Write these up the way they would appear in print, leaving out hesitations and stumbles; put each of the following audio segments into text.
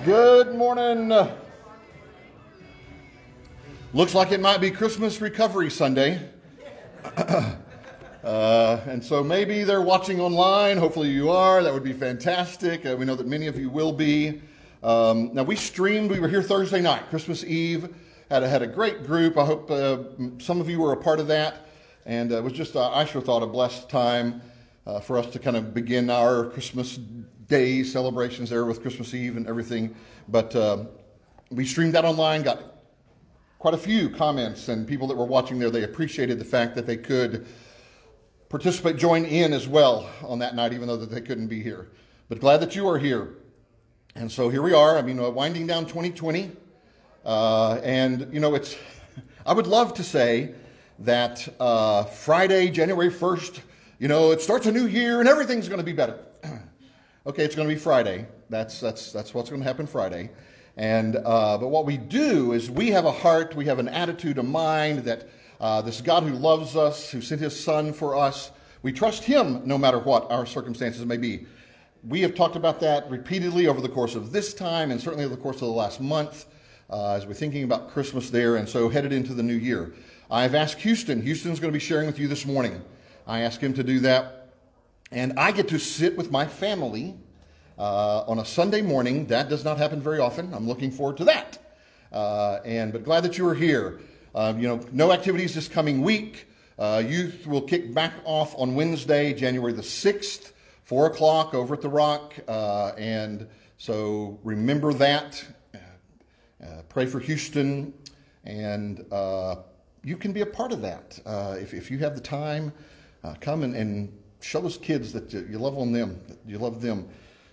Good morning. Looks like it might be Christmas Recovery Sunday. And so maybe they're watching online. Hopefully you are. That would be fantastic. We know that many of you will be. Now we streamed. We were here Thursday night, Christmas Eve. Had a great group. I hope some of you were a part of that. And it was just, I sure thought, a blessed time for us to kind of begin our Christmas Day celebrations there with Christmas Eve and everything. But we streamed that online, got quite a few comments, and people that were watching there, they appreciated the fact that they could participate, join in as well on that night, even though that they couldn't be here. But glad that you are here. And so here we are. I mean, winding down 2020. And, you know, I would love to say that Friday, January 1st, you know, it starts a new year and everything's going to be better. Okay, it's going to be Friday. That's what's going to happen Friday. And but what we do is we have a heart, we have an attitude, a mind that this God who loves us, who sent his son for us, we trust him no matter what our circumstances may be. We have talked about that repeatedly over the course of this time and certainly over the course of the last month as we're thinking about Christmas there and so headed into the new year. I've asked Houston. Houston's going to be sharing with you this morning. I asked him to do that. And I get to sit with my family on a Sunday morning. That does not happen very often. I'm looking forward to that. But glad that you are here. You know, no activities this coming week. Youth will kick back off on Wednesday, January the 6th, 4 o'clock over at the Rock. And so remember that. Pray for Houston. And you can be a part of that. If you have the time, come and show those kids that you love on them, that you love them.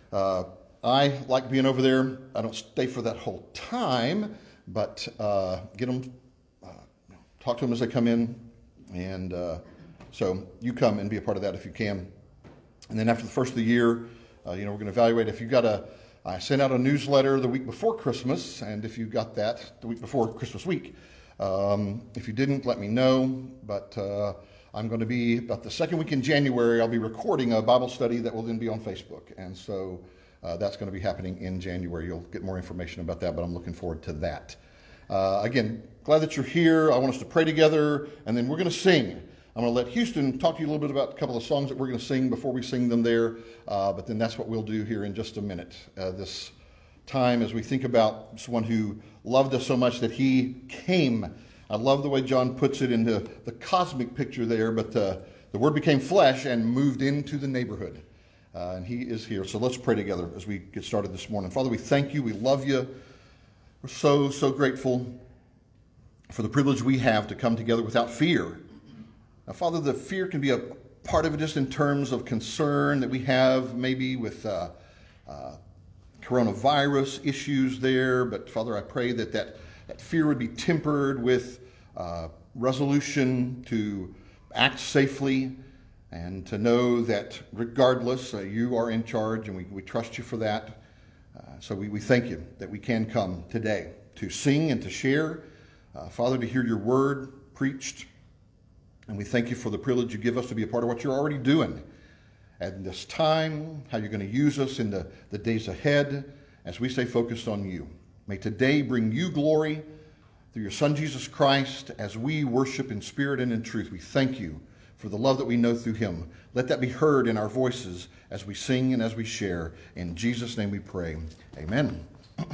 I like being over there. I don't stay for that whole time, but get them, talk to them as they come in. And so you come and be a part of that if you can. And then after the first of the year, you know, we're going to evaluate if you got I sent out a newsletter the week before Christmas, and if you got that the week before Christmas week. If you didn't, let me know. But I'm going to be, about the second week in January, I'll be recording a Bible study that will then be on Facebook. And so that's going to be happening in January. You'll get more information about that, but I'm looking forward to that. Again, glad that you're here. I want us to pray together, and then we're going to sing. I'm going to let Houston talk to you a little bit about a couple of songs that we're going to sing before we sing them there. But then that's what we'll do here in just a minute. This time as we think about someone who loved us so much that he came. I love the way John puts it into the cosmic picture there, but the Word became flesh and moved into the neighborhood. And he is here. So let's pray together as we get started this morning. Father, we thank you. We love you. We're so, so grateful for the privilege we have to come together without fear. Now, Father, the fear can be a part of it just in terms of concern that we have maybe with coronavirus issues there. But, Father, I pray that fear would be tempered with resolution to act safely and to know that regardless, you are in charge, and we trust you for that. So we thank you that we can come today to sing and to share, Father, to hear your word preached. And we thank you for the privilege you give us to be a part of what you're already doing at this time, how you're going to use us in the days ahead as we stay focused on you. May today bring you glory through your Son, Jesus Christ, as we worship in spirit and in truth. We thank you for the love that we know through him. Let that be heard in our voices as we sing and as we share. In Jesus' name we pray. Amen.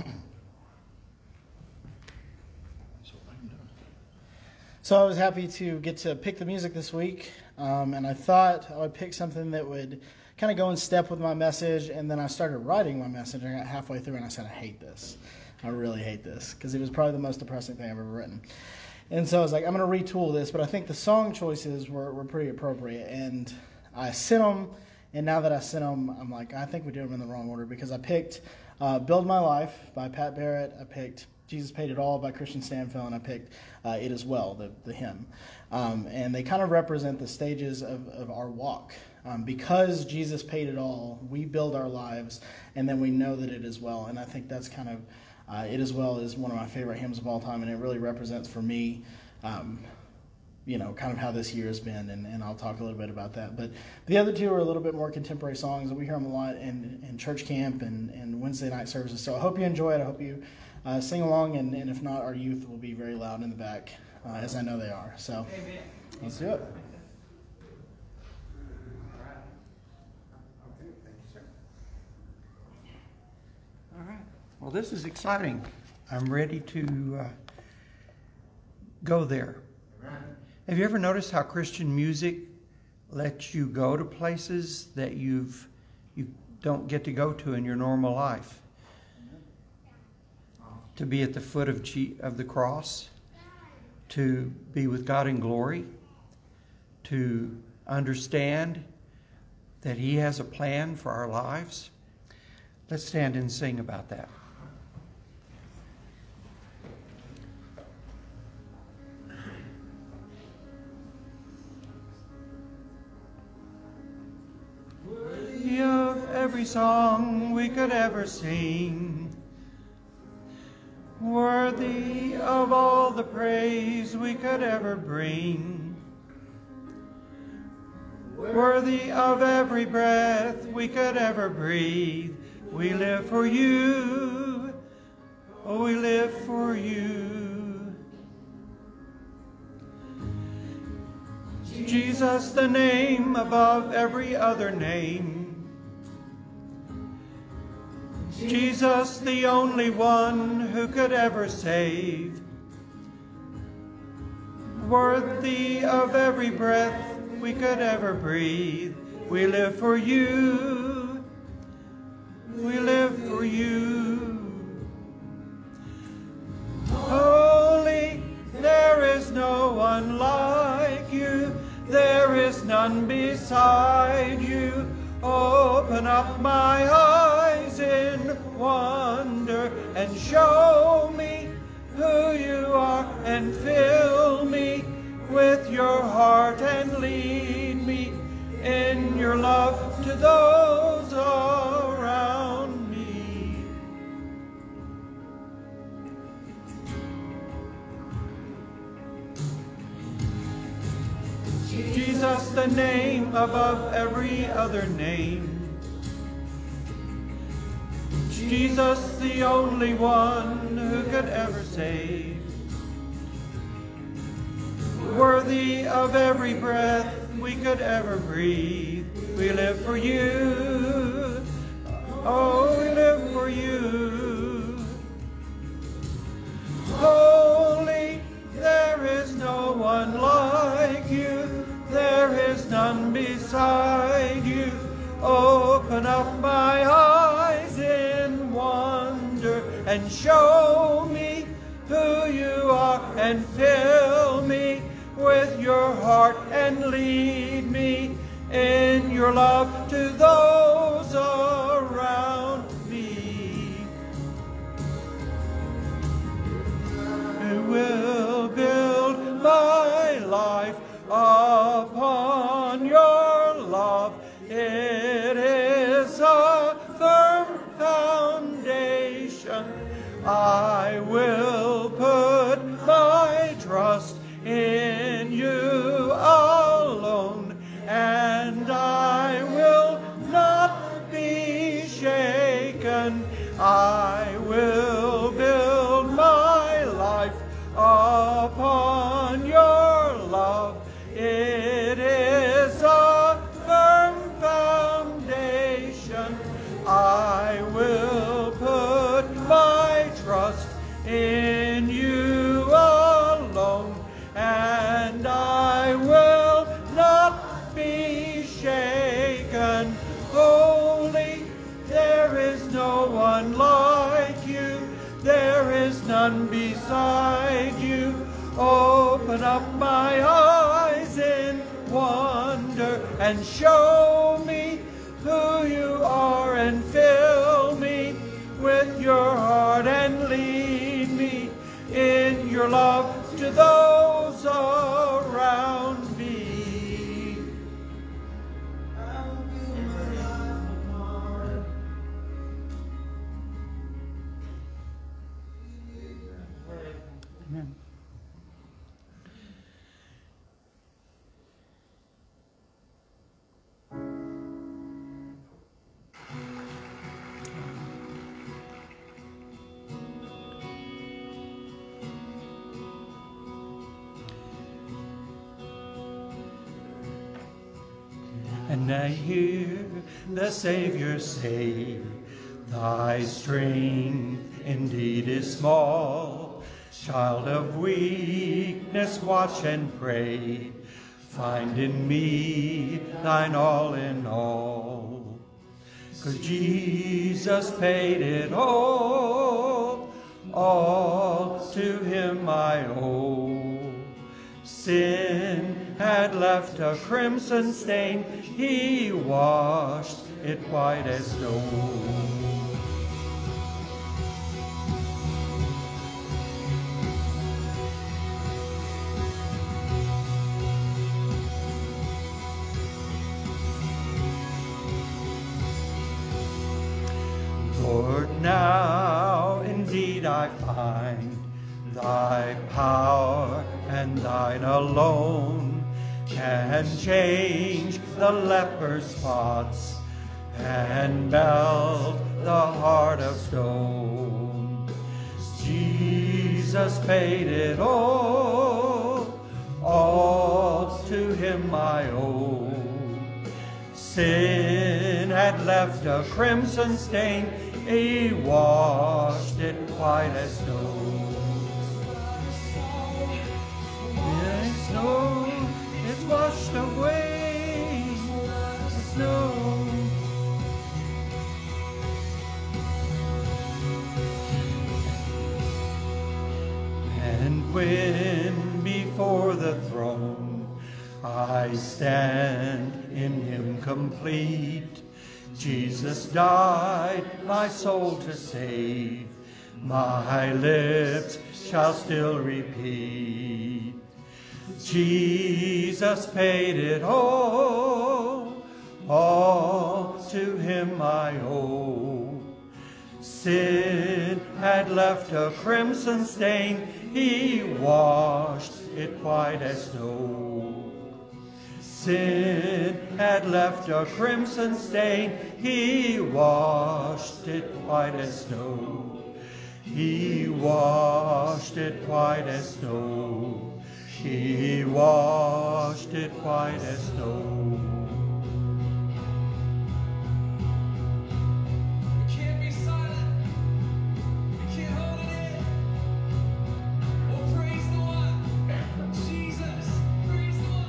So I was happy to get to pick the music this week, and I thought I would pick something that would kind of go in step with my message, and then I started writing my message, and I got halfway through, and I said, I hate this. I really hate this, because it was probably the most depressing thing I've ever written. And so I was like, I'm going to retool this, but I think the song choices were pretty appropriate, and I sent them, and now that I sent them, I'm like, I think we did them in the wrong order, because I picked Build My Life by Pat Barrett, I picked Jesus Paid It All by Christian Stanfill, and I picked It As Well, the hymn. And they kind of represent the stages of our walk. Because Jesus paid it all, we build our lives, and then we know that it is well. And I think that's kind of, It As Well is one of my favorite hymns of all time, and it really represents for me, you know, kind of how this year has been, and I'll talk a little bit about that. But the other two are a little bit more contemporary songs, and we hear them a lot in church camp and and Wednesday night services. So I hope you enjoy it. I hope you sing along, and if not, our youth will be very loud in the back, as I know they are. So let's do it. All right. Well, this is exciting. I'm ready to go there. Have you ever noticed how Christian music lets you go to places that you don't get to go to in your normal life? To be at the foot of the cross, to be with God in glory, to understand that He has a plan for our lives. Let's stand and sing about that. Worthy of every song we could ever sing, worthy of all the praise we could ever bring, worthy of every breath we could ever breathe. We live for you, oh, we live for you. Jesus, the name above every other name. Jesus, the only one who could ever save. Worthy of every breath we could ever breathe. We live for you. We live for you. Holy, there is no one like you. There is none beside you. Open up my eyes in wonder and show me who you are, and fill me with your heart and lead me in your love to those around me. Jesus, the name above every other name. Jesus, the only one who could ever save. Worthy of every breath we could ever breathe. We live for you. Oh, we live for you. Holy, there is no one like you. There is none beside you. Open up my eyes in wonder and show me who you are, and fill me with your heart and lead me in your love to those around me. Who will build my life upon your love? It is a firm foundation. I will put my trust in you alone, and I will not be shaken. I will build my life upon your love. It is a firm foundation. I will put my trust in you alone, and I will not be shaken. Holy, there is no one like you. There is none beside you. Open up my eyes in wonder and show me who you are, and fill me with your heart and lead me in your love to those around me. Amen. And I hear the Savior say, thy strength indeed is small. Child of weakness, watch and pray. Find in me thine all in all. 'Cause Jesus paid it all to him I owe. Sin had left a crimson stain, he washed it white as snow. Lord, now indeed I find thy power and thine alone can change the leper's spots and melt the heart of stone. Jesus paid it all to him I owe. Sin had left a crimson stain, he washed it white as snow. Yes, snow, it's washed away, the snow. And when before the throne I stand in him complete, Jesus died my soul to save, my lips shall still repeat. Jesus paid it all to him I owe. Sin had left a crimson stain, he washed it white as snow. Sin had left a crimson stain, he washed it white as snow. He washed it white as snow. He washed it white as snow. We can't be silent. We can't hold it in. Oh, praise the one. Jesus, praise the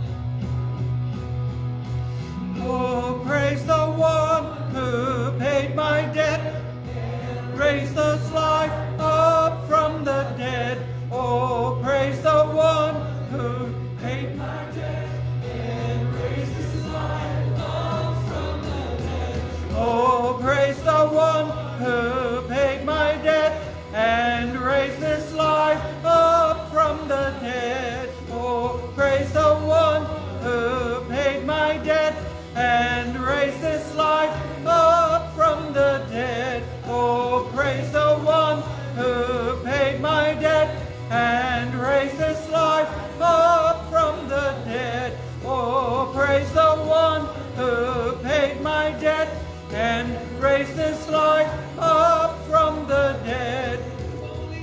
one. Oh, praise the one who paid my debt, raised us life up from the dead. Oh, praise the one who paid my debt and raised his life up from the dead. Oh, praise the one who paid my debt and raised his life up from the dead. Oh, praise the one who paid my debt and raised his life up from the dead. Oh, praise the one who paid my debt and raised his life up from the dead. Oh, praise the one who paid my debt and raised his life up from the dead. Only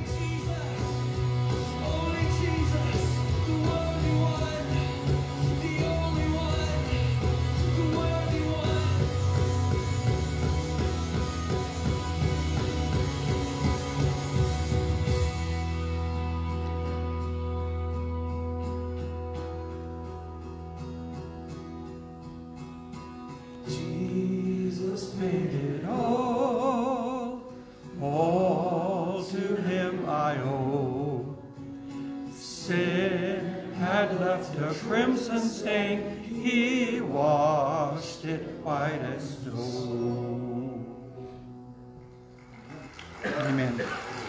Jesus, the worthy one, the only one, the worthy one. Jesus paid it all to him I owe. Sin had left a crimson stain, he washed it white as snow. Amen.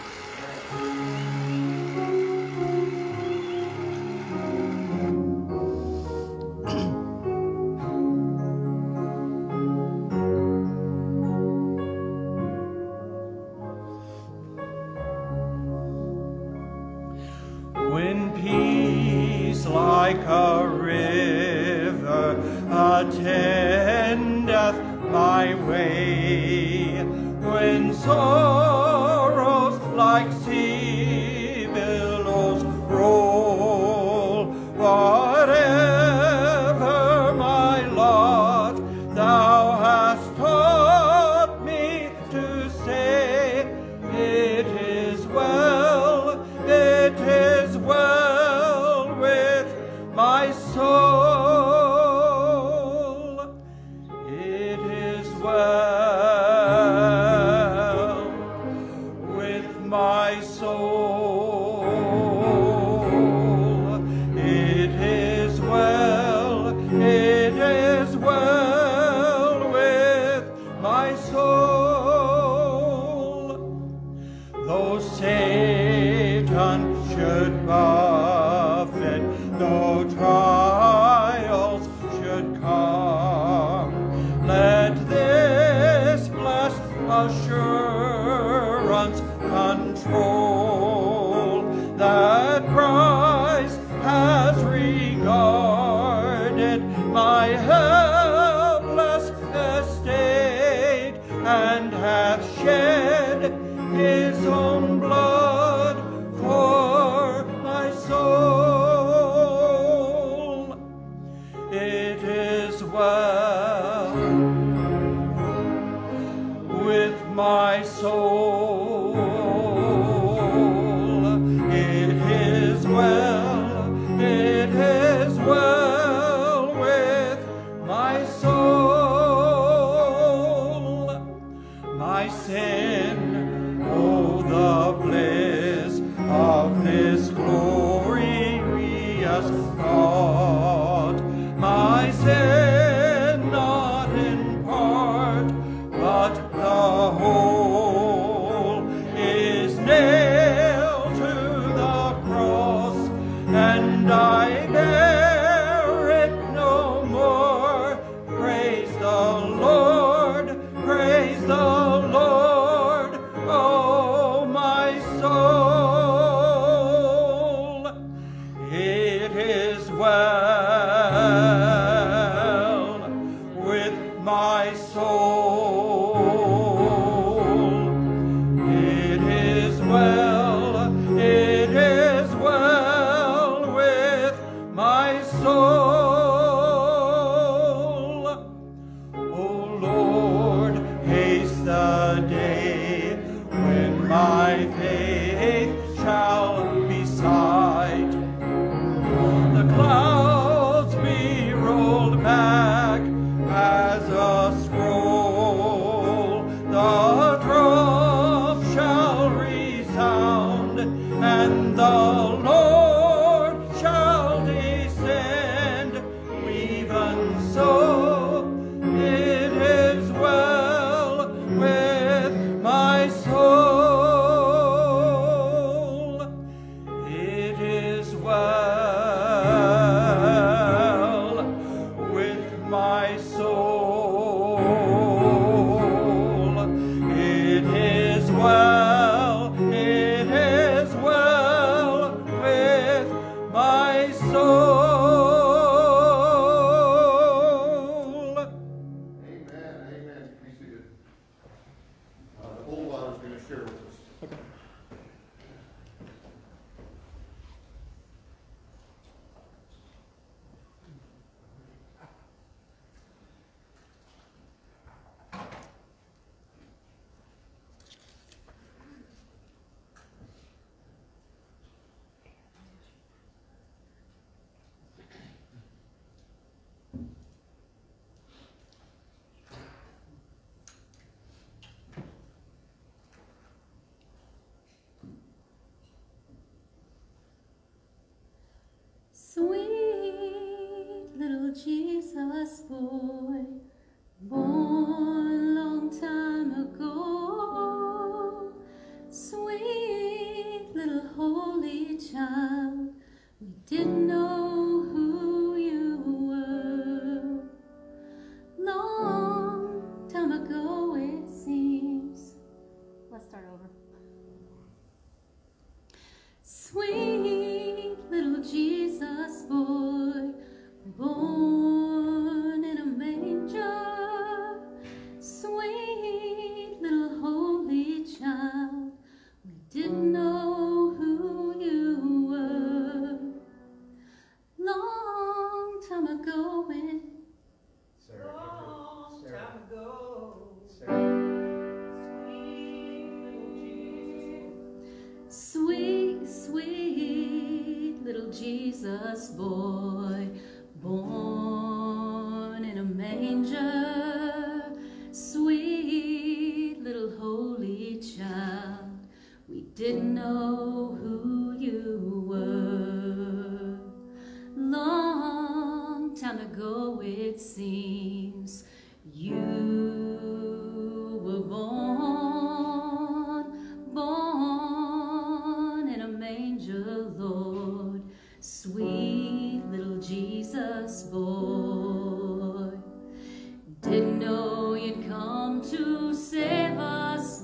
When peace like a river attendeth my way, when sorrows like sea billows roll, whatever my lot, assurance, control that Christ has regarded my helpless estate and hath shed his own blood for my soul. It is well with my soul. It is well with my soul. My sin, oh, the bliss of this glorious thought. My sin, not in part, but the whole, is nailed to the cross, and I bear it no more. Praise the Lord, praise the Lord, oh my soul. It is well with my soul. It is well with my soul. O Lord, haste the day when my faith shall be sight. The clouds be rolled back as a scroll. The drum shall resound, and the Lord shall descend. Even so, it is well with my soul. It is well with my soul. It is well with my soul. Amen. Amen. Be seated. The old daughter's going to share with us. Sweet little Jesus boy, born long time ago. Sweet little holy child, we didn't know who you were. Long time ago it seems. Let's start over. Sweet little Jesus boy, born in a manger. Sweet little holy child, we didn't know who you were. Long time ago it sweet, sweet little Jesus boy, born in a manger. Sweet little holy child, we didn't know who you were. Long time ago it seems, you were born in a manger, Lord. Sweet little Jesus boy, didn't know you'd come to save us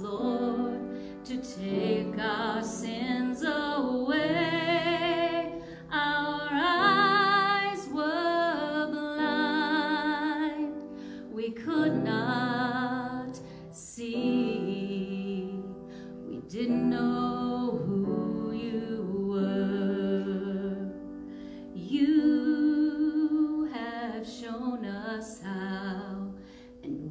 didn't know who you were. You have shown us how, and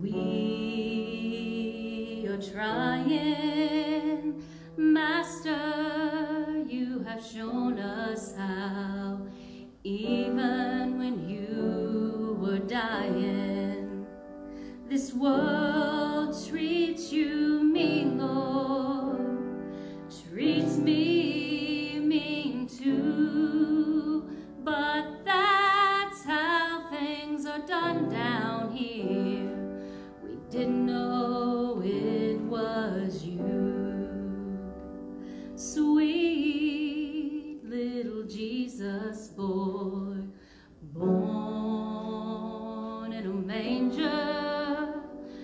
we are trying. Master, you have shown us how, even when you were dying. This world treats you mean, Lord, treats me mean too, but that's how things are done down here. We didn't know it was you. Sweet little Jesus boy, born in a manger.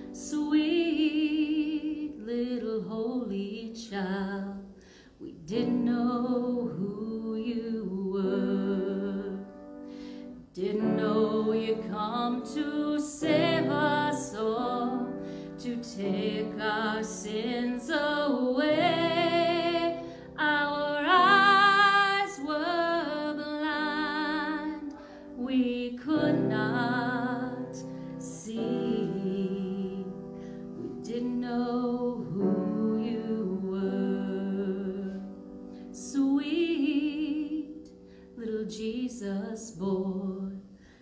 Sweet little holy child, we didn't know who you were. Didn't know you'd come to save us all, to take our sins away. Our eyes were blind, we could not see. We didn't know who you were. Sweet little Jesus boy,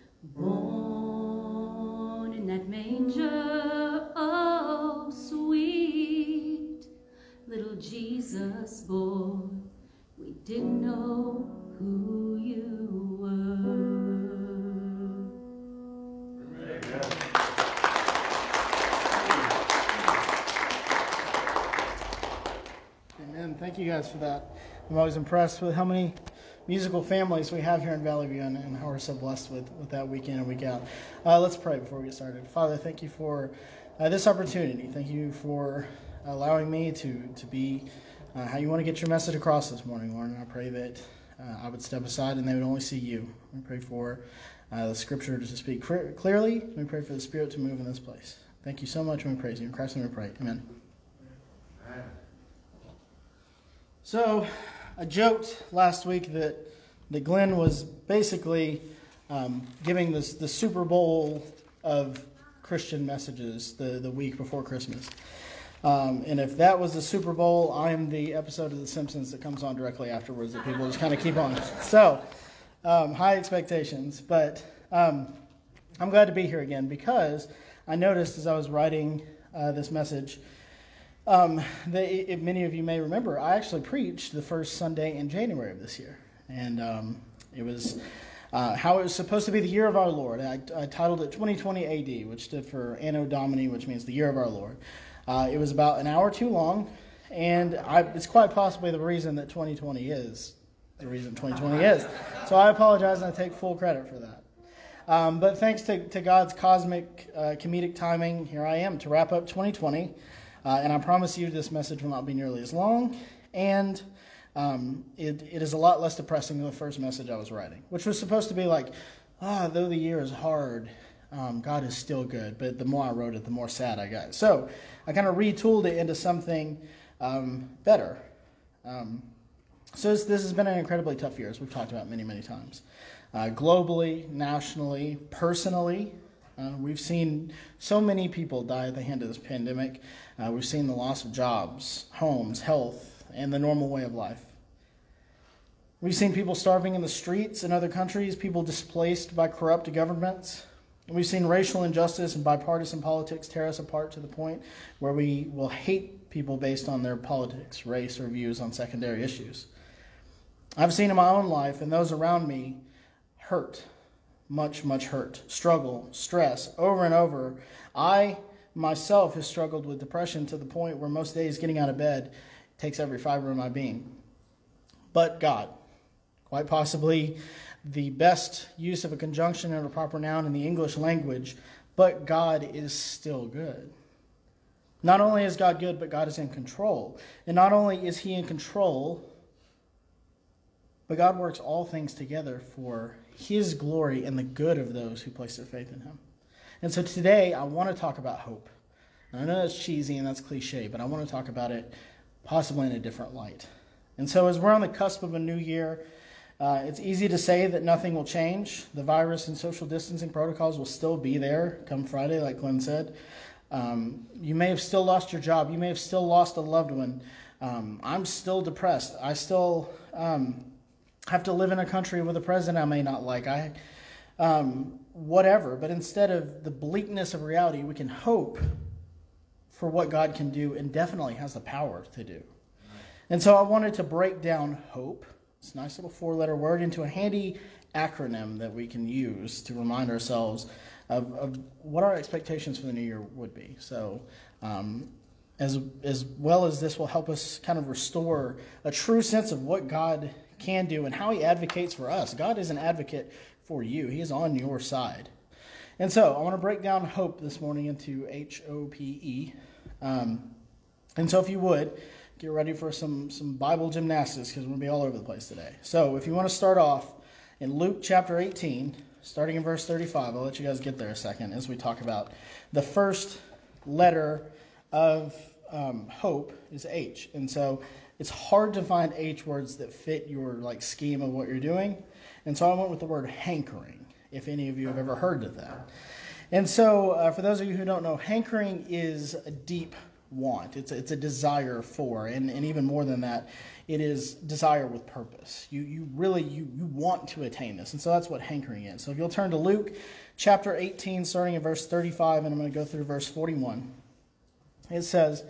born in that manger. Oh, sweet little Jesus boy, we didn't know who you were. Amen. Thank you guys for that. I'm always impressed with how many musical families we have here in Valley View, and how we're so blessed with that week in and week out. Let's pray before we get started. Father, thank you for this opportunity. Thank you for allowing me to be how you want to get your message across this morning, Lord. And I pray that I would step aside and they would only see you. We pray for the scripture to speak clearly. We pray for the Spirit to move in this place. Thank you so much, and we praise you. In Christ's name we pray. Amen. So, I joked last week that Glenn was basically giving the Super Bowl of Christian messages the week before Christmas. And if that was the Super Bowl, I am the episode of The Simpsons that comes on directly afterwards that people just kind of keep on. So, high expectations. But I'm glad to be here again, because I noticed as I was writing this message that many of you may remember, I actually preached the first Sunday in January of this year. And it was how it was supposed to be the year of our Lord. I titled it 2020 AD, which stood for Anno Domini, which means the year of our Lord. It was about an hour too long, and it's quite possibly the reason that 2020 is the reason 2020 is. So I apologize, and I take full credit for that. But thanks to God's cosmic comedic timing, here I am to wrap up 2020. And I promise you this message will not be nearly as long, and it is a lot less depressing than the first message I was writing, which was supposed to be like, though the year is hard, God is still good. But the more I wrote it, the more sad I got. So I kind of retooled it into something better. So this has been an incredibly tough year, as we've talked about many, many times. Globally, nationally, personally, we've seen so many people die at the hand of this pandemic. We've seen the loss of jobs, homes, health, and the normal way of life. We've seen people starving in the streets in other countries, people displaced by corrupt governments. We've seen racial injustice and bipartisan politics tear us apart to the point where we will hate people based on their politics, race, or views on secondary issues. I've seen in my own life and those around me hurt, much, much hurt, struggle, stress, over and over. I myself have struggled with depression to the point where most days getting out of bed takes every fiber of my being. But God, quite possibly the best use of a conjunction and a proper noun in the English language, but God is still good. Not only is God good, but God is in control. And not only is he in control, but God works all things together for his glory and the good of those who place their faith in him. And so today I want to talk about hope. And I know that's cheesy and that's cliche, but I want to talk about it possibly in a different light. And so as we're on the cusp of a new year, it's easy to say that nothing will change. The virus and social distancing protocols will still be there come Friday, like Glenn said. You may have still lost your job. You may have still lost a loved one. I'm still depressed. I still have to live in a country with a president I may not like. Whatever. But instead of the bleakness of reality, we can hope for what God can do and definitely has the power to do. And so I wanted to break down hope, this nice little 4-letter word, into a handy acronym that we can use to remind ourselves of what our expectations for the new year would be. So as well as this will help us kind of restore a true sense of what God can do and how he advocates for us. God is an advocate for you. He is on your side. And so I want to break down hope this morning into HOPE. And so if you would, get ready for some Bible gymnastics because we're going to be all over the place today. So if you want to start off in Luke chapter 18, starting in verse 35, I'll let you guys get there a second as we talk about the first letter of hope is H. And so it's hard to find H words that fit your scheme of what you're doing. And so I went with the word hankering, if any of you have ever heard of that. And so for those of you who don't know, hankering is a deep want. It's a desire for, and even more than that, it is desire with purpose. You want to attain this. And so that's what hankering is. So if you'll turn to Luke chapter 18, starting in verse 35, and I'm going to go through verse 41. It says,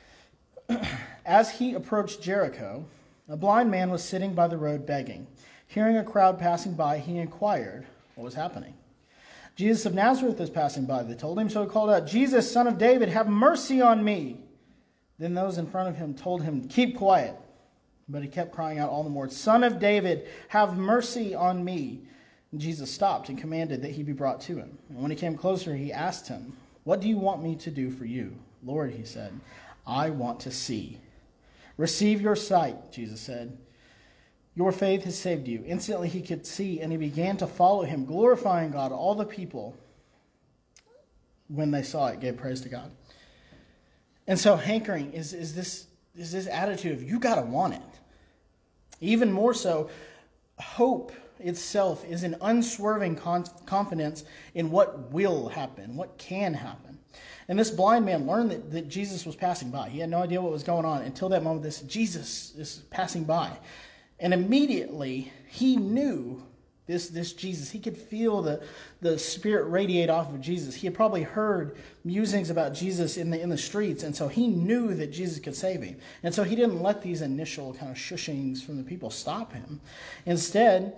as he approached Jericho, a blind man was sitting by the road begging. Hearing a crowd passing by, he inquired what was happening. Jesus of Nazareth is passing by, they told him. So he called out, Jesus, son of David, have mercy on me. Then those in front of him told him, keep quiet. But he kept crying out all the more, Son of David, have mercy on me. And Jesus stopped and commanded that he be brought to him. And when he came closer, he asked him, what do you want me to do for you? Lord, he said, I want to see. Receive your sight, Jesus said. Your faith has saved you. Instantly he could see, and he began to follow him, glorifying God. All the people, when they saw it, gave praise to God. And so hankering is this attitude of you got to want it. Even more so, hope itself is an unswerving confidence in what will happen, what can happen. And this blind man learned that Jesus was passing by. He had no idea what was going on until that moment. This Jesus is passing by. And immediately he knew this Jesus. He could feel the Spirit radiate off of Jesus. He had probably heard musings about Jesus in the streets, and so he knew that Jesus could save him. And so he didn't let these initial kind of shushings from the people stop him. Instead,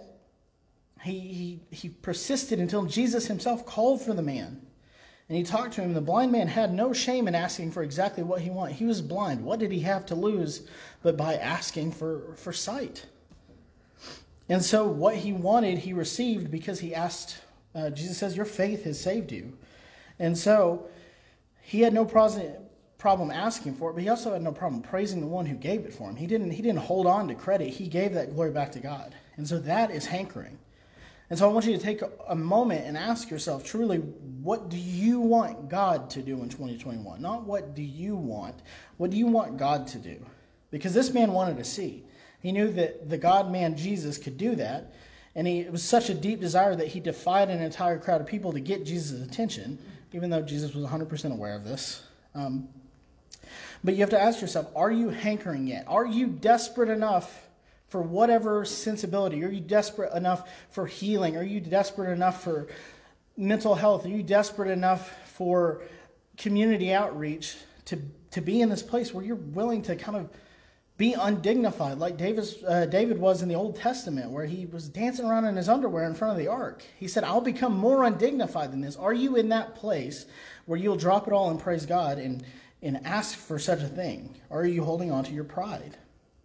he persisted until Jesus himself called for the man. And he talked to him. The blind man had no shame in asking for exactly what he wanted. He was blind. What did he have to lose but by asking for sight? And so what he wanted, he received because he asked. Jesus says, your faith has saved you. And so he had no problem asking for it, but he also had no problem praising the one who gave it for him. He didn't hold on to credit. He gave that glory back to God. And so that is hankering. And so I want you to take a moment and ask yourself, truly, what do you want God to do in 2021? Not what do you want. What do you want God to do? Because this man wanted to see. He knew that the God-man Jesus could do that. And it was such a deep desire that he defied an entire crowd of people to get Jesus' attention, even though Jesus was 100% aware of this. But you have to ask yourself, are you hankering yet? Are you desperate enough for whatever sensibility? Are you desperate enough for healing? Are you desperate enough for mental health? Are you desperate enough for community outreach to be in this place where you're willing to kind of be undignified like David was in the Old Testament, where he was dancing around in his underwear in front of the ark? He said, I'll become more undignified than this. Are you in that place where you'll drop it all and praise God and ask for such a thing? Or are you holding on to your pride?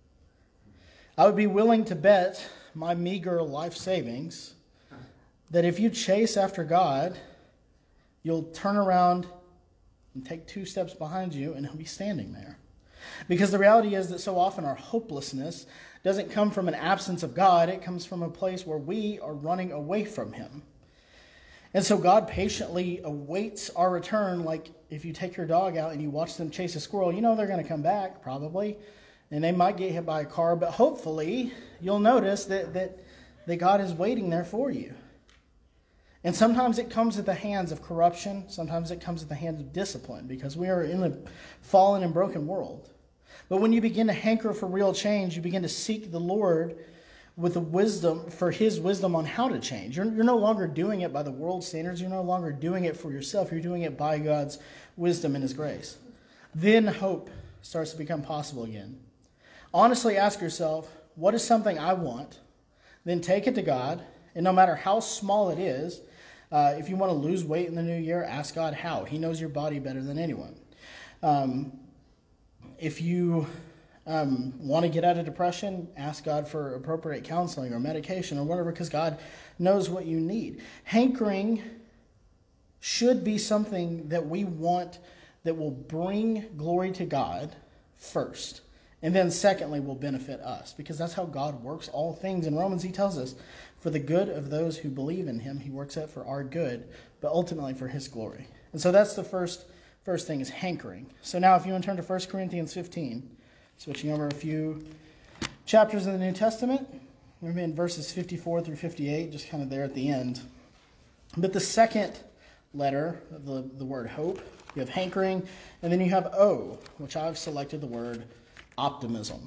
I would be willing to bet my meager life savings that if you chase after God, you'll turn around and take 2 steps behind you and he'll be standing there. Because the reality is that so often our hopelessness doesn't come from an absence of God. It comes from a place where we are running away from him. And so God patiently awaits our return. Like if you take your dog out and you watch them chase a squirrel, you know they're going to come back, probably. And they might get hit by a car, but hopefully you'll notice that God is waiting there for you. And sometimes it comes at the hands of corruption. Sometimes it comes at the hands of discipline, because we are in a fallen and broken world. But when you begin to hanker for real change, you begin to seek the Lord with the wisdom, for his wisdom on how to change. You're no longer doing it by the world's standards. You're no longer doing it for yourself. You're doing it by God's wisdom and his grace. Then hope starts to become possible again. Honestly ask yourself, what is something I want? Then take it to God, and no matter how small it is, if you want to lose weight in the new year, ask God how. He knows your body better than anyone. If you want to get out of depression, ask God for appropriate counseling or medication or whatever, because God knows what you need. Hankering should be something that we want that will bring glory to God first. And then secondly, will benefit us, because that's how God works all things. In Romans, he tells us, for the good of those who believe in him, he works out for our good, but ultimately for his glory. And so that's the first thing, is hankering. So now if you want to turn to 1 Corinthians 15, switching over a few chapters in the New Testament, we're in verses 54 through 58, just kind of there at the end. But the second letter of the word hope, you have hankering, and then you have O, which I've selected the word optimism.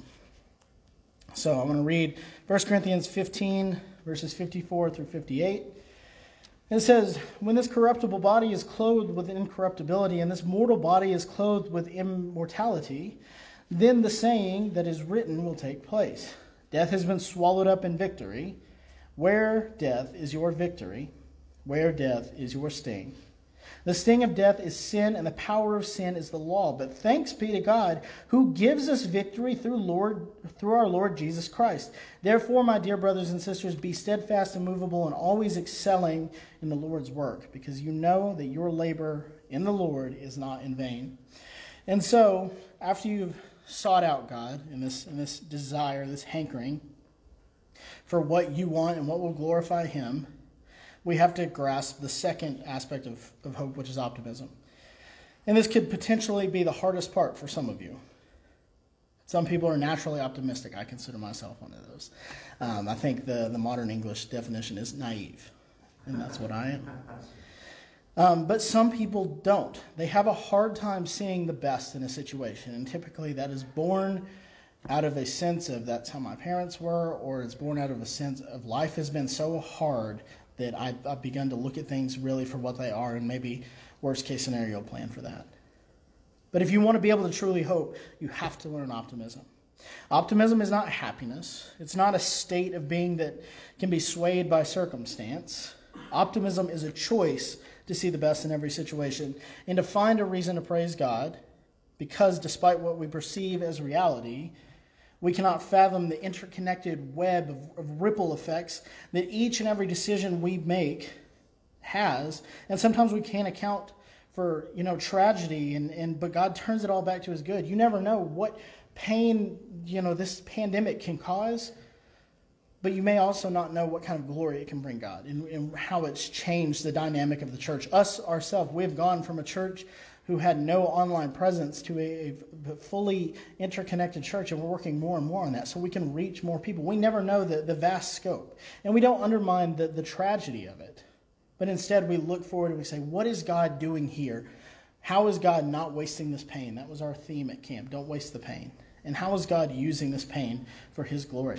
So I'm going to read 1 Corinthians 15, verses 54 through 58. It says, when this corruptible body is clothed with incorruptibility, and this mortal body is clothed with immortality, then the saying that is written will take place. Death has been swallowed up in victory. Where, death, is your victory? Where, death, is your sting? The sting of death is sin, and the power of sin is the law. But thanks be to God, who gives us victory through our Lord Jesus Christ. Therefore, my dear brothers and sisters, be steadfast and immovable, and always excelling in the Lord's work, because you know that your labor in the Lord is not in vain. And so, after you've sought out God in this desire, this hankering for what you want and what will glorify him, we have to grasp the second aspect of hope, which is optimism. And this could potentially be the hardest part for some of you. Some people are naturally optimistic. I consider myself one of those. I think the modern English definition is naive, and that's what I am. But some people don't. They have a hard time seeing the best in a situation, and typically that is born out of a sense of that's how my parents were, or it's born out of a sense of life has been so hard that I've begun to look at things really for what they are, and maybe worst case scenario plan for that. But if you want to be able to truly hope, you have to learn optimism. Optimism is not happiness. It's not a state of being that can be swayed by circumstance. Optimism is a choice to see the best in every situation and to find a reason to praise God, because despite what we perceive as reality, we cannot fathom the interconnected web of ripple effects that each and every decision we make has. And sometimes we can't account for, tragedy, but God turns it all back to his good. You never know what pain, this pandemic can cause, but you may also not know what kind of glory it can bring God and how it's changed the dynamic of the church. Us, ourselves, we have gone from a church who had no online presence to a fully interconnected church, and we're working more and more on that so we can reach more people. We never know the vast scope, and we don't undermine the tragedy of it, but instead we look forward and we say, what is God doing here? How is God not wasting this pain? That was our theme at camp, don't waste the pain. And how is God using this pain for his glory?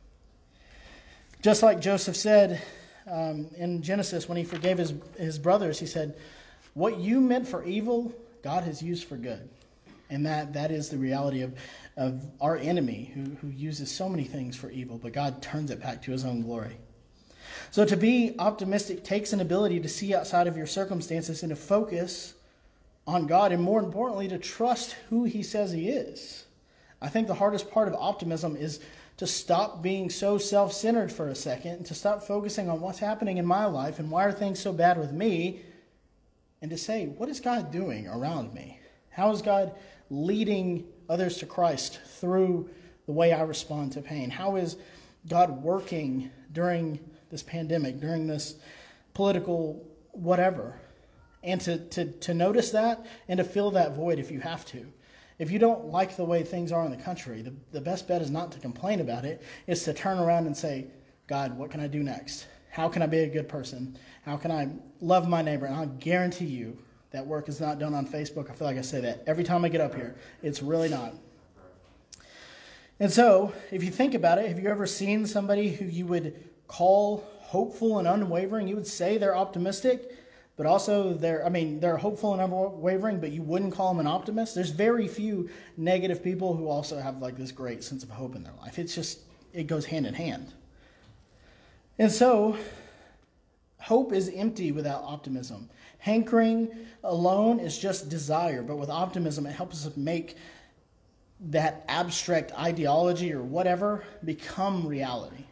Just like Joseph said in Genesis when he forgave his brothers, he said, what you meant for evil, God has used for good. And that is the reality of our enemy who uses so many things for evil, but God turns it back to his own glory. So to be optimistic takes an ability to see outside of your circumstances and to focus on God, and more importantly, to trust who he says he is. I think the hardest part of optimism is to stop being so self-centered for a second and to stop focusing on what's happening in my life and why are things so bad with me, and to say, what is God doing around me? How is God leading others to Christ through the way I respond to pain? How is God working during this pandemic, during this political whatever? And to notice that and to fill that void if you have to. If you don't like the way things are in the country, the best bet is not to complain about it. It's to turn around and say, God, what can I do next? How can I be a good person? How can I love my neighbor? And I'll guarantee you that work is not done on Facebook. I feel like I say that every time I get up here. It's really not. And so, if you think about it, have you ever seen somebody who you would call hopeful and unwavering? You would say they're optimistic, but also they're hopeful and unwavering, but you wouldn't call them an optimist. There's very few negative people who also have like this great sense of hope in their life. It goes hand in hand. And so, hope is empty without optimism. Hankering alone is just desire, but with optimism, it helps us make that abstract ideology or whatever become reality.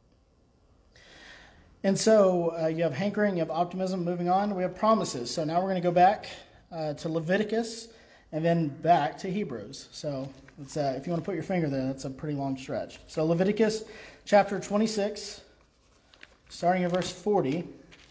And so you have hankering, you have optimism. Moving on, we have promises. So now we're going to go back to Leviticus and then back to Hebrews. So it's, if you want to put your finger there, that's a pretty long stretch. So Leviticus chapter 26, starting at verse 40.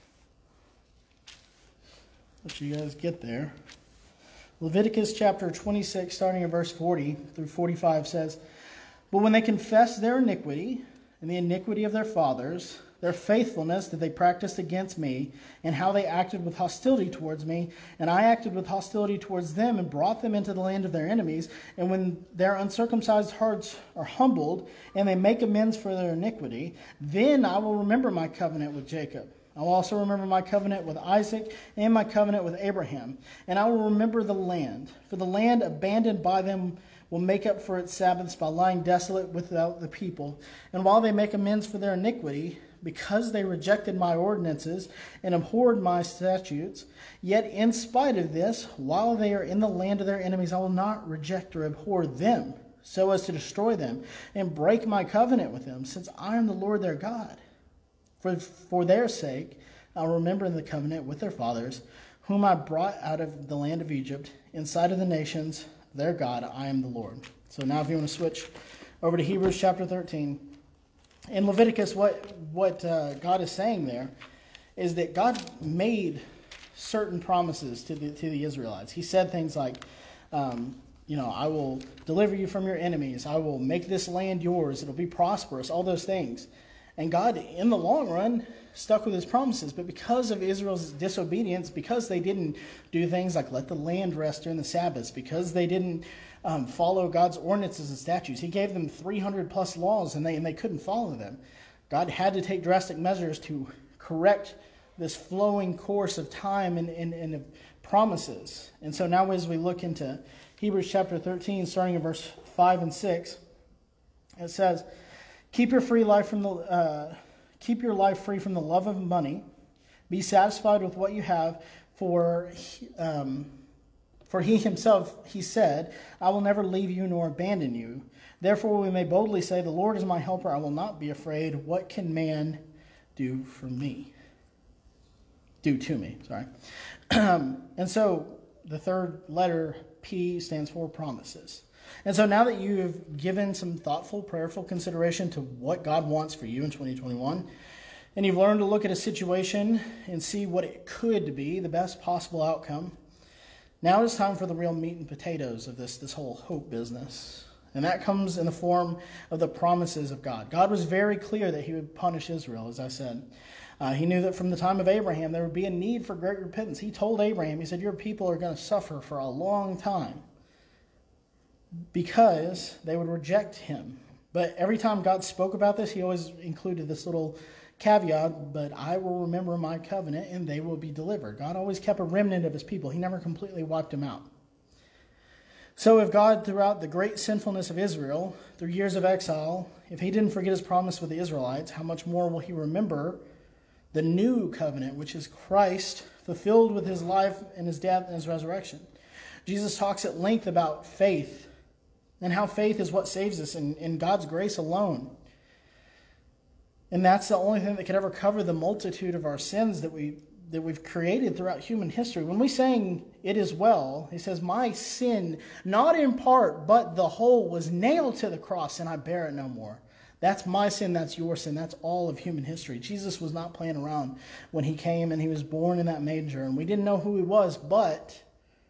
Let you guys get there. Leviticus chapter 26, starting at verse 40 through 45 says, "But when they confessed their iniquity and the iniquity of their fathers, their faithfulness that they practiced against me, and how they acted with hostility towards me, and I acted with hostility towards them and brought them into the land of their enemies, and when their uncircumcised hearts are humbled, and they make amends for their iniquity, then I will remember my covenant with Jacob. I will also remember my covenant with Isaac and my covenant with Abraham. And I will remember the land. For the land abandoned by them will make up for its Sabbaths by lying desolate without the people. And while they make amends for their iniquity, because they rejected my ordinances and abhorred my statutes, yet in spite of this, while they are in the land of their enemies, I will not reject or abhor them, so as to destroy them and break my covenant with them, since I am the Lord their God. For their sake, I'll remember the covenant with their fathers, whom I brought out of the land of Egypt, in sight of the nations, their God, I am the Lord." So now if you want to switch over to Hebrews chapter 13. In Leviticus, what God is saying there is that God made certain promises to the Israelites. He said things like, I will deliver you from your enemies. I will make this land yours. It'll be prosperous, all those things. And God, in the long run, stuck with his promises. But because of Israel's disobedience, because they didn't do things like let the land rest during the Sabbaths, because they didn't follow God's ordinances and statutes, he gave them 300 plus laws and they couldn't follow them. God had to take drastic measures to correct this flowing course of time and promises. And so now as we look into Hebrews chapter 13, starting in verse 5 and 6, it says, Keep your life free from the love of money. Be satisfied with what you have, for he himself, he said, I will never leave you nor abandon you. Therefore we may boldly say, the Lord is my helper. I will not be afraid. What can man do for me? Do to me, sorry. And so the third letter, P, stands for promises. And so now that you've given some thoughtful, prayerful consideration to what God wants for you in 2021, and you've learned to look at a situation and see what it could be, the best possible outcome, now it's time for the real meat and potatoes of this whole hope business. And that comes in the form of the promises of God. God was very clear that he would punish Israel, as I said. He knew that from the time of Abraham, there would be a need for great repentance. He told Abraham, he said, your people are going to suffer for a long time, because they would reject him. But every time God spoke about this, he always included this little caveat, but I will remember my covenant and they will be delivered. God always kept a remnant of his people. He never completely wiped them out. So if God, throughout the great sinfulness of Israel, through years of exile, if he didn't forget his promise with the Israelites, how much more will he remember the new covenant, which is Christ, fulfilled with his life and his death and his resurrection? Jesus talks at length about faith, and how faith is what saves us in God's grace alone. And that's the only thing that could ever cover the multitude of our sins that we've created throughout human history. When we sang, it is well, he says, my sin, not in part, but the whole, was nailed to the cross, and I bear it no more. That's my sin, that's your sin, that's all of human history. Jesus was not playing around when he came and he was born in that manger, and we didn't know who he was, but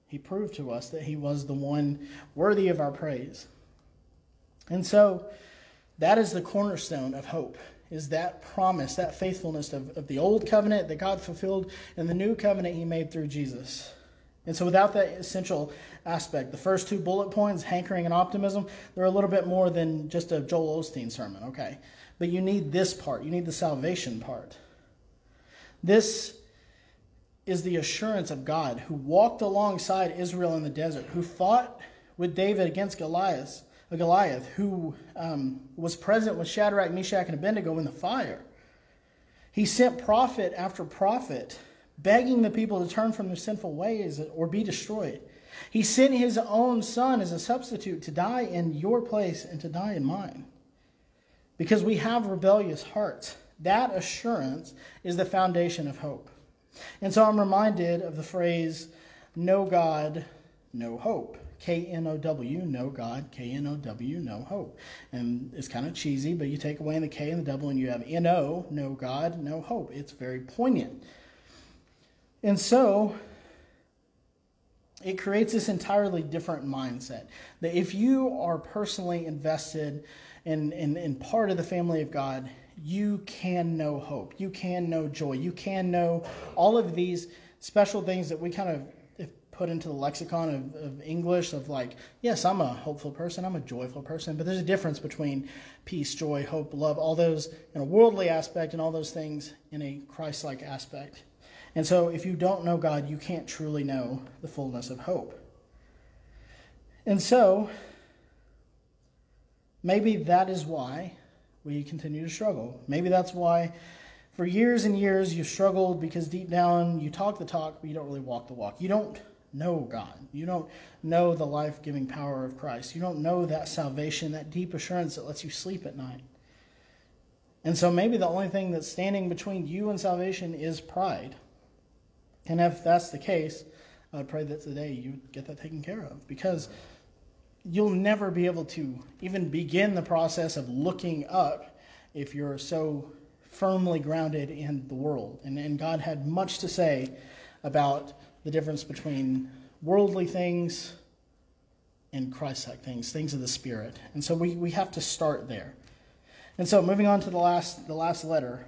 He proved to us that he was the one worthy of our praise. And so that is the cornerstone of hope, is that promise, that faithfulness of the old covenant that God fulfilled and the new covenant he made through Jesus. And so without that essential aspect, the first two bullet points, hankering and optimism, they're a little bit more than just a Joel Osteen sermon, okay? But you need this part. You need the salvation part. This is the assurance of God who walked alongside Israel in the desert, who fought with David against Goliath, who was present with Shadrach, Meshach, and Abednego in the fire. He sent prophet after prophet, begging the people to turn from their sinful ways or be destroyed. He sent his own son as a substitute to die in your place and to die in mine. Because we have rebellious hearts. That assurance is the foundation of hope. And so I'm reminded of the phrase, no God, no hope. K-N-O-W, no God, K-N-O-W, no hope. And it's kind of cheesy, but you take away the K and the W and you have N-O, no God, no hope. It's very poignant. And so it creates this entirely different mindset. That if you are personally invested in part of the family of God, you can know hope. You can know joy. You can know all of these special things that we kind of put into the lexicon of English of like, yes, I'm a hopeful person, I'm a joyful person, but there's a difference between peace, joy, hope, love, all those in a worldly aspect and all those things in a Christ-like aspect. And so if you don't know God, you can't truly know the fullness of hope. And so maybe that is why we continue to struggle. Maybe that's why for years and years you've struggled, because deep down you talk the talk, but you don't really walk the walk. You don't know God. You don't know the life-giving power of Christ. You don't know that salvation, that deep assurance that lets you sleep at night. And so maybe the only thing that's standing between you and salvation is pride. And if that's the case, I would pray that today you get that taken care of, because you'll never be able to even begin the process of looking up if you're so firmly grounded in the world. And God had much to say about the difference between worldly things and Christ-like things, things of the Spirit. And so we have to start there. And so moving on to the last letter,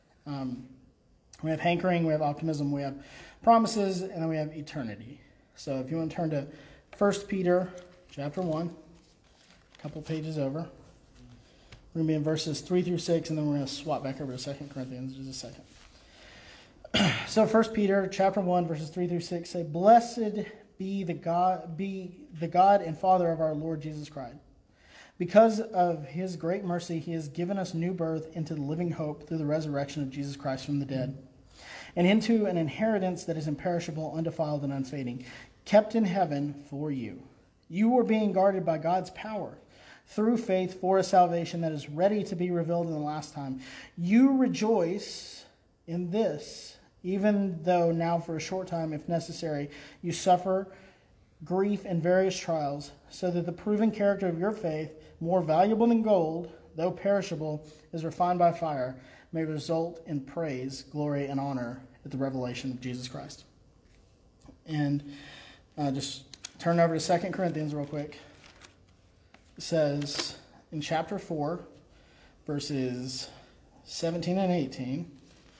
we have hankering, we have optimism, we have promises, and then we have eternity. So if you want to turn to 1 Peter chapter 1, a couple pages over. We're going to be in verses 3 through 6, and then we're going to swap back over to 2 Corinthians in just a second. So 1 Peter chapter 1, verses 3 through 6 say, "Blessed be the God and Father of our Lord Jesus Christ. Because of his great mercy, he has given us new birth into the living hope through the resurrection of Jesus Christ from the dead, and into an inheritance that is imperishable, undefiled, and unfading, kept in heaven for you. You are being guarded by God's power through faith for a salvation that is ready to be revealed in the last time. You rejoice in this, even though now for a short time, if necessary, you suffer grief and various trials, so that the proven character of your faith, more valuable than gold, though perishable, is refined by fire, may result in praise, glory, and honor at the revelation of Jesus Christ." And just turn over to 2 Corinthians real quick. It says in chapter 4, verses 17 and 18,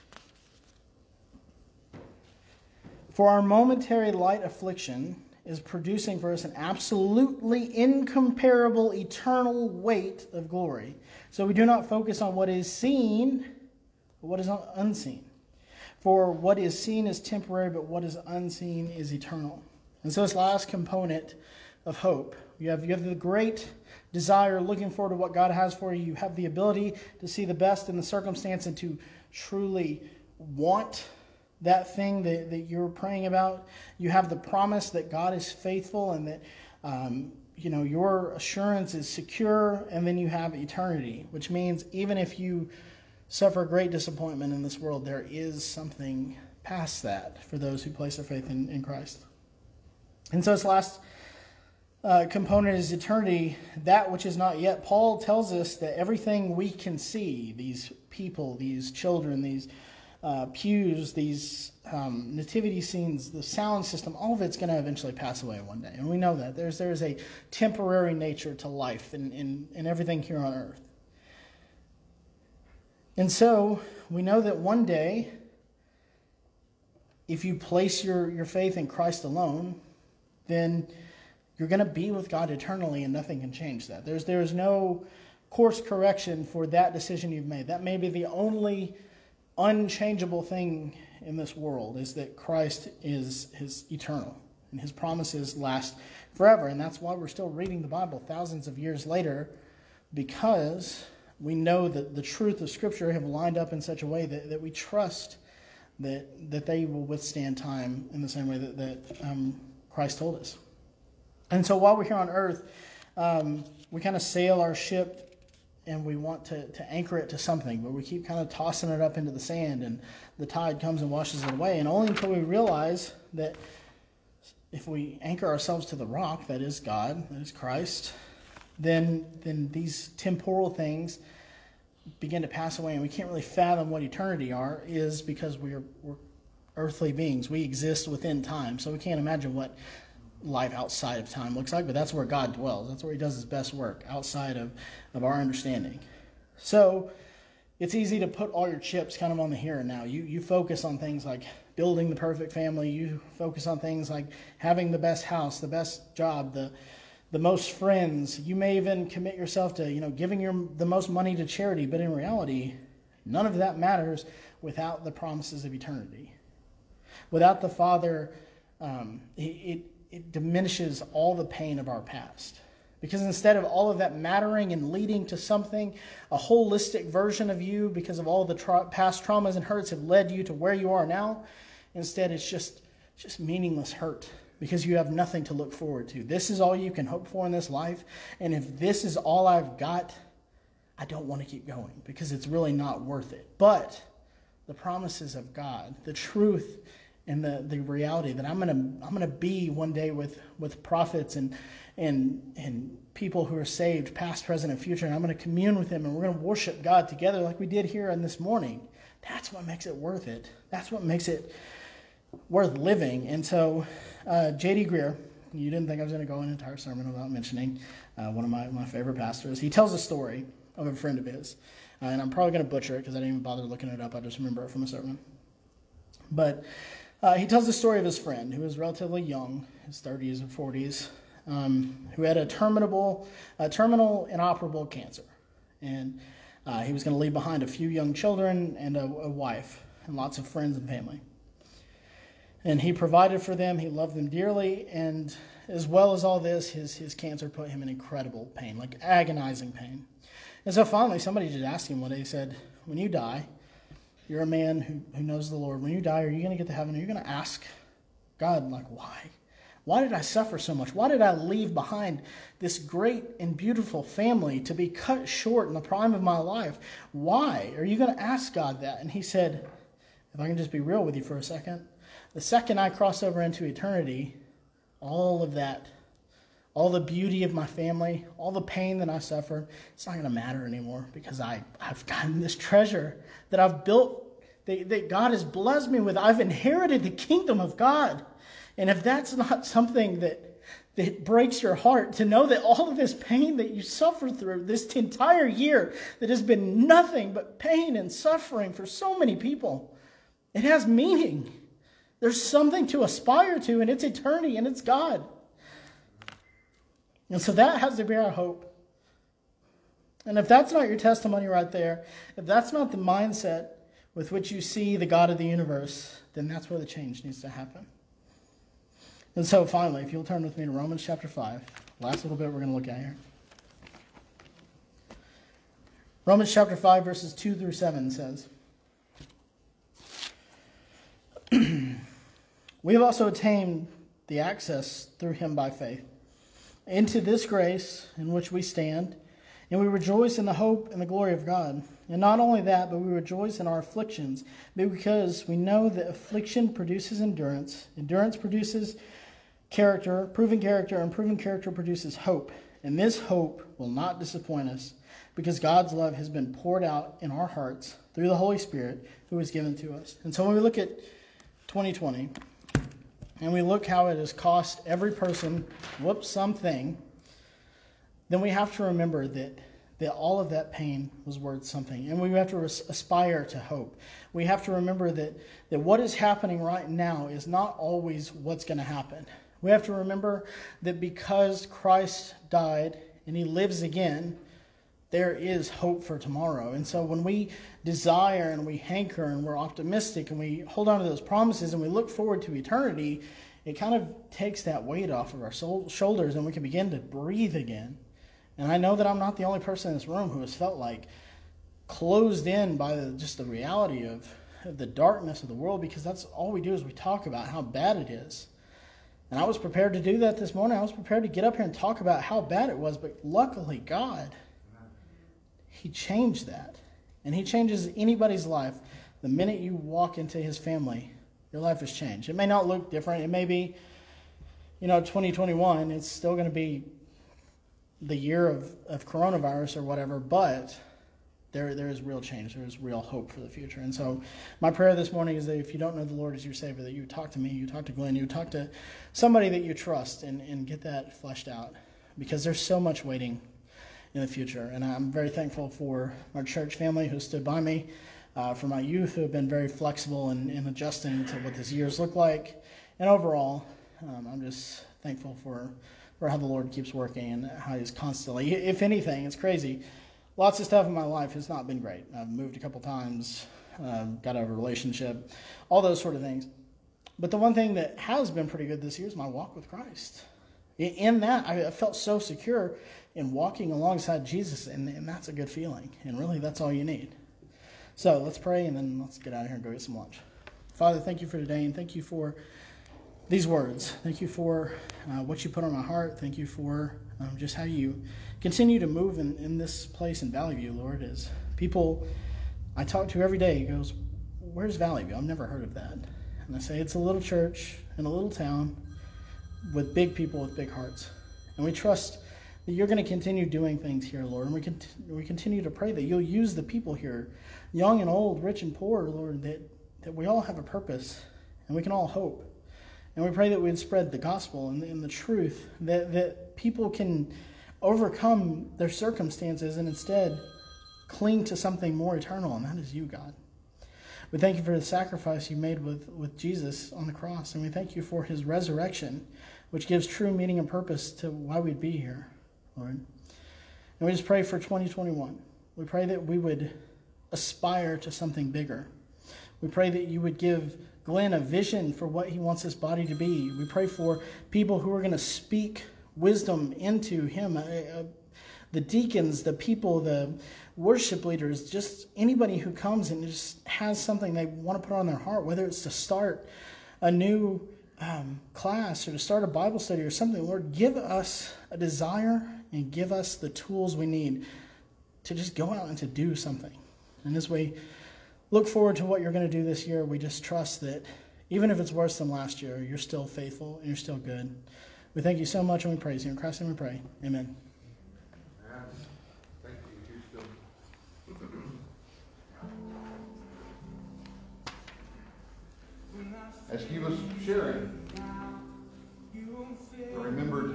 "For our momentary light affliction is producing for us an absolutely incomparable eternal weight of glory. So we do not focus on what is seen, but what is unseen. For what is seen is temporary, but what is unseen is eternal." And so this last component of hope, you have the great desire, looking forward to what God has for you. You have the ability to see the best in the circumstance and to truly want that thing that you're praying about. You have the promise that God is faithful and that your assurance is secure. And then you have eternity, which means even if you suffer great disappointment in this world, there is something past that for those who place their faith in Christ. And so this last component is eternity, that which is not yet. Paul tells us that everything we can see, these people, these children, these pews, these nativity scenes, the sound system, all of it's going to eventually pass away one day. And we know that. There's a temporary nature to life and everything here on earth. And so we know that one day, if you place your faith in Christ alone, then you're going to be with God eternally, and nothing can change that. There's no course correction for that decision you've made. That may be the only unchangeable thing in this world, is that Christ is eternal, and his promises last forever. And that's why we're still reading the Bible thousands of years later, because we know that the truth of Scripture have lined up in such a way that we trust that they will withstand time in the same way that Christ told us. And so while we're here on earth, we kind of sail our ship and we want to anchor it to something, but we keep kind of tossing it up into the sand, and the tide comes and washes it away. And only until we realize that if we anchor ourselves to the rock, that is God, that is Christ, then these temporal things begin to pass away, and we can't really fathom what eternity is, because we're earthly beings. We exist within time, so we can't imagine what life outside of time looks like, but that's where God dwells. That's where he does his best work, outside of our understanding. So it's easy to put all your chips kind of on the here and now. You focus on things like building the perfect family. You focus on things like having the best house, the best job, the most friends. You may even commit yourself to giving the most money to charity, but in reality, none of that matters without the promises of eternity. Without the Father, it diminishes all the pain of our past. Because instead of all of that mattering and leading to something, a holistic version of you, because of all the past traumas and hurts have led you to where you are now, instead it's just meaningless hurt, because you have nothing to look forward to. This is all you can hope for in this life, and if this is all I've got, I don't want to keep going, because it's really not worth it. But the promises of God, the truth, and the reality that I'm gonna be one day with prophets and people who are saved, past, present, and future, and I'm gonna commune with them, and we're gonna worship God together like we did here in this morning. That's what makes it worth it. That's what makes it worth living. And so J.D. Greer, you didn't think I was gonna go an entire sermon without mentioning one of my favorite pastors. He tells a story of a friend of his, and I'm probably gonna butcher it because I didn't even bother looking it up. I just remember it from a sermon. But he tells the story of his friend who was relatively young, his 30s or 40s, who had a terminal inoperable cancer. And he was going to leave behind a few young children and a wife and lots of friends and family. And he provided for them. He loved them dearly. And as well as all this, his cancer put him in incredible pain, like agonizing pain. And so finally, somebody just asked him one day, he said, when you die, you're a man who knows the Lord. When you die, are you going to get to heaven? Are you going to ask God, like, why? Why did I suffer so much? Why did I leave behind this great and beautiful family to be cut short in the prime of my life? Why? Are you going to ask God that? And he said, if I can just be real with you for a second, the second I cross over into eternity, all of that, all the beauty of my family, all the pain that I suffered, it's not going to matter anymore, because I've gotten this treasure that I've built, that God has blessed me with. I've inherited the kingdom of God. And if that's not something that breaks your heart, to know that all of this pain that you suffered through this entire year, that has been nothing but pain and suffering for so many people, it has meaning. There's something to aspire to, and it's eternity, and it's God. And so that has to be our hope. And if that's not your testimony right there, if that's not the mindset with which you see the God of the universe, then that's where the change needs to happen. And so finally, if you'll turn with me to Romans chapter 5, last little bit we're going to look at here. Romans chapter 5, verses 2 through 7 says, we have also attained the access through him by faith into this grace in which we stand, and we rejoice in the hope and the glory of God. And not only that, but we rejoice in our afflictions, because we know that affliction produces endurance. Endurance produces character, proven character, and proven character produces hope. And this hope will not disappoint us because God's love has been poured out in our hearts through the Holy Spirit who is given to us. And so when we look at 2020 and we look how it has cost every person, something, then we have to remember that all of that pain was worth something. And we have to aspire to hope. We have to remember that what is happening right now is not always what's going to happen. We have to remember that because Christ died and he lives again, there is hope for tomorrow. And so when we desire and we hanker and we're optimistic and we hold on to those promises and we look forward to eternity, it kind of takes that weight off of our shoulders and we can begin to breathe again. And I know that I'm not the only person in this room who has felt like closed in by just the reality of the darkness of the world, because that's all we do is we talk about how bad it is. And I was prepared to do that this morning. I was prepared to get up here and talk about how bad it was, but luckily God, he changed that. And he changes anybody's life. The minute you walk into his family, your life has changed. It may not look different. It may be, 2021. It's still going to be the year of coronavirus or whatever, but there is real change. There is real hope for the future. And so my prayer this morning is that if you don't know the Lord as your Savior, that you talk to me, you talk to Glenn, you talk to somebody that you trust and get that fleshed out, because there's so much waiting in the future. And I'm very thankful for our church family who stood by me, for my youth who have been very flexible in adjusting to what this year's look like. And overall, I'm just thankful for how the Lord keeps working and how he's constantly, if anything, it's crazy. Lots of stuff in my life has not been great. I've moved a couple times, got out of a relationship, all those sort of things. But the one thing that has been pretty good this year is my walk with Christ. In that, I felt so secure in walking alongside Jesus, and that's a good feeling. And really, that's all you need. So let's pray, and then let's get out of here and go get some lunch. Father, thank you for today, and thank you for these words. Thank you for what you put on my heart. Thank you for just how you continue to move in this place in Valley View, Lord. As people I talk to every day goes, where's Valley View? I've never heard of that. And I say, it's a little church in a little town with big people with big hearts. And we trust that you're going to continue doing things here, Lord. And we continue to pray that you'll use the people here, young and old, rich and poor, Lord, that we all have a purpose and we can all hope. And we pray that we'd spread the gospel and the truth, that people can overcome their circumstances and instead cling to something more eternal, and that is you, God. We thank you for the sacrifice you made with Jesus on the cross, and we thank you for his resurrection, which gives true meaning and purpose to why we'd be here, Lord. And we just pray for 2021. We pray that we would aspire to something bigger. We pray that you would give Glenn a vision for what he wants this body to be. We pray for people who are going to speak wisdom into him, the deacons, the people, the worship leaders, just anybody who comes and just has something they want to put on their heart, whether it's to start a new class or to start a Bible study or something. Lord, give us a desire and give us the tools we need to just go out and to do something. And as we look forward to what you're going to do this year, we just trust that even if it's worse than last year, you're still faithful and you're still good. We thank you so much and we praise you. In Christ's name we pray. Amen. Thank you, Houston. As he was sharing, I remembered,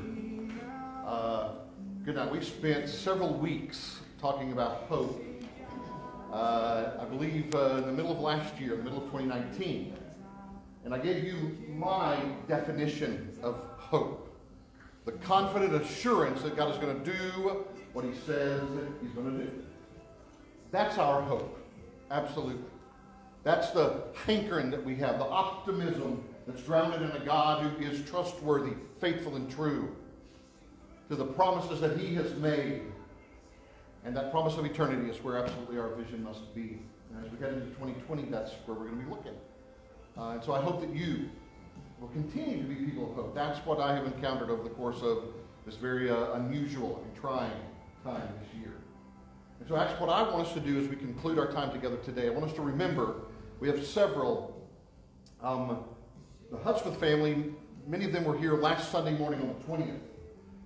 good night, we spent several weeks talking about hope. I believe in the middle of last year, in the middle of 2019. And I gave you my definition of hope. The confident assurance that God is going to do what he says that he's going to do. That's our hope. Absolutely. That's the hankering that we have, the optimism that's drowned in a God who is trustworthy, faithful, and true to the promises that he has made. And that promise of eternity is where absolutely our vision must be. And as we head into 2020, that's where we're going to be looking. And so I hope that you will continue to be people of hope. That's what I have encountered over the course of this very unusual and trying time this year. And so that's what I want us to do as we conclude our time together today. I want us to remember we have several, the Hudspeth family, many of them were here last Sunday morning on the 20th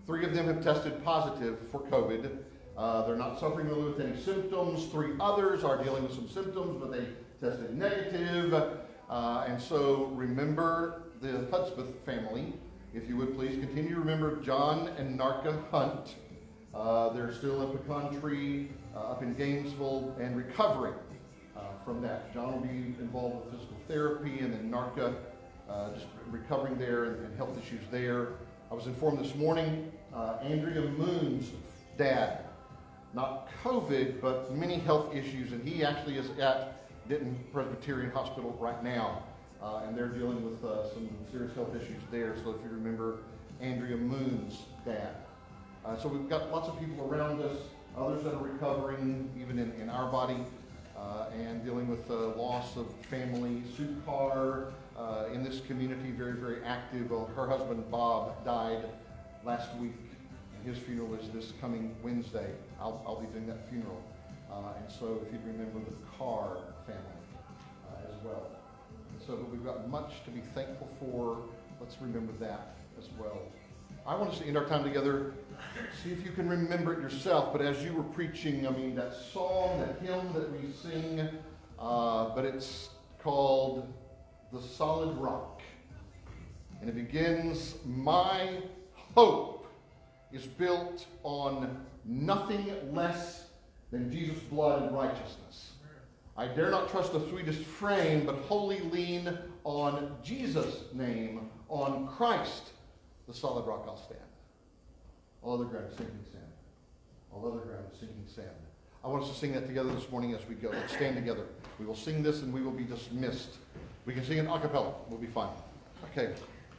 3 of them have tested positive for COVID. They're not suffering really with any symptoms. 3 others are dealing with some symptoms, but they tested negative. And so remember the Hudspeth family. If you would please continue to remember John and Narka Hunt. They're still in Pecan Tree up in Gainesville and recovering from that. John will be involved with physical therapy, and then Narka just recovering there and health issues there. I was informed this morning, Andrea Moon's dad, not COVID, but many health issues, and he actually is at Denton Presbyterian Hospital right now, and they're dealing with some serious health issues there. So if you remember Andrea Moon's dad. So we've got lots of people around us, others that are recovering, even in our body, and dealing with loss of family. Sue Carr, in this community, very, very active. Well, her husband, Bob, died last week, and his funeral is this coming Wednesday. I'll be doing that funeral. And so if you'd remember the Carr family as well. And so we've got much to be thankful for. Let's remember that as well. I want us to end our time together. See if you can remember it yourself. But as you were preaching, I mean, that song, that hymn that we sing, but it's called The Solid Rock. And it begins, my hope is built on nothing less than Jesus' blood and righteousness. I dare not trust the sweetest frame, but wholly lean on Jesus' name, on Christ, the solid rock I'll stand. All other ground is sinking sand. All other ground is sinking sand. I want us to sing that together this morning as we go. Let's stand together. We will sing this and we will be dismissed. We can sing it a cappella. We'll be fine. Okay.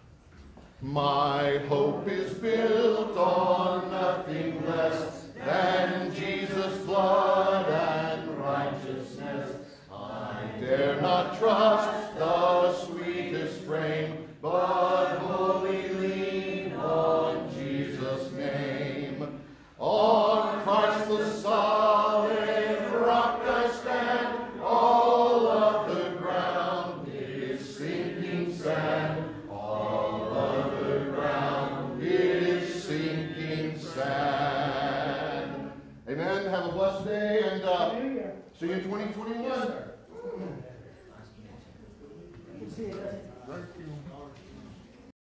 My hope is built on nothing less than Jesus' blood and righteousness. I dare not trust the sweetest frame, but wholly lean on Jesus' name. On Christ the solid rock I stand, all of the ground is sinking sand. All of the ground is sinking sand. Amen. Have a blessed day, and see you in 2021. See you guys.